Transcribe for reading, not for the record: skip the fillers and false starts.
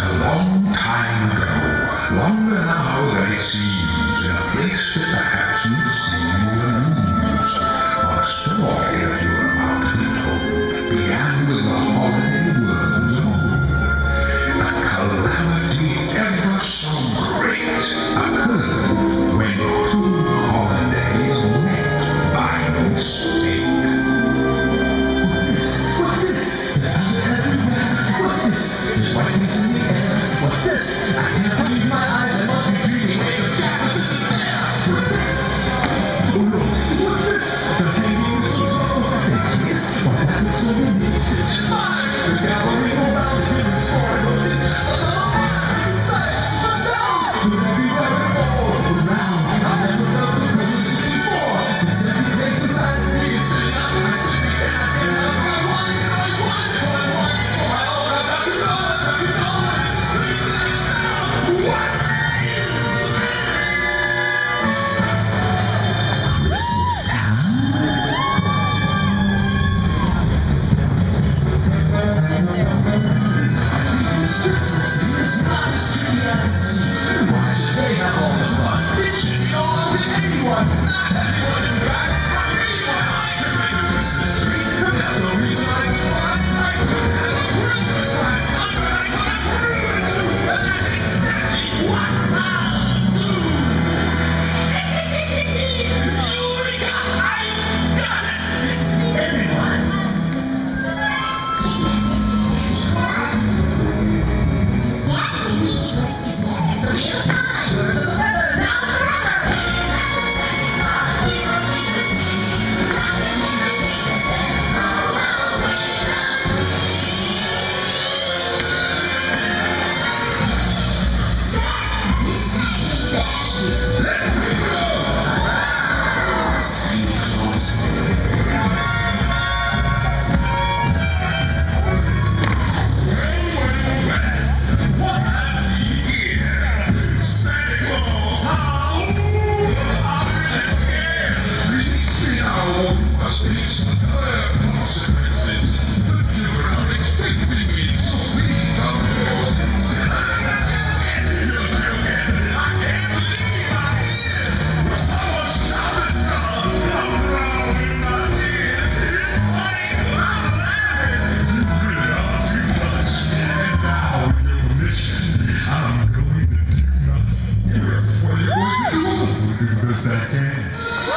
A long time ago, longer now than it seems, in a place that perhaps you've seen in your dreams. For the story that you're about to be told began with the holiday worms of old. A calamity ever so great occurred when two holidays met by mistake. What's this? There's thunder everywhere. What's this? There's lightnings in the air. What's this? I can't believe my eyes. I must be dreaming. Wake up, Jack. This isn't fair. What's this? Oh no. What's this? The hanging mistletoe. They kiss. Why that looks so unique. It's fire. The gathering around the hidden story. Those insects are so fire. The sights, the sounds. Could everywhere and all around. I never felt so good before. This empty place inside of me is filling up. I simply can't get out of my mind. Christmas time? This Christmas is not as tricky as it seems. Why should they have all the fun? It should be all up to anyone, not anyone in fact, but me when I can make a Christmas tree. There's no reason I can find I couldn't have a Christmas time. I'm gonna prove it to, and that's exactly what I'll do. Eureka! I've got it! It's everyone. I'm going to do my spirit. What are you going to do? Because I can.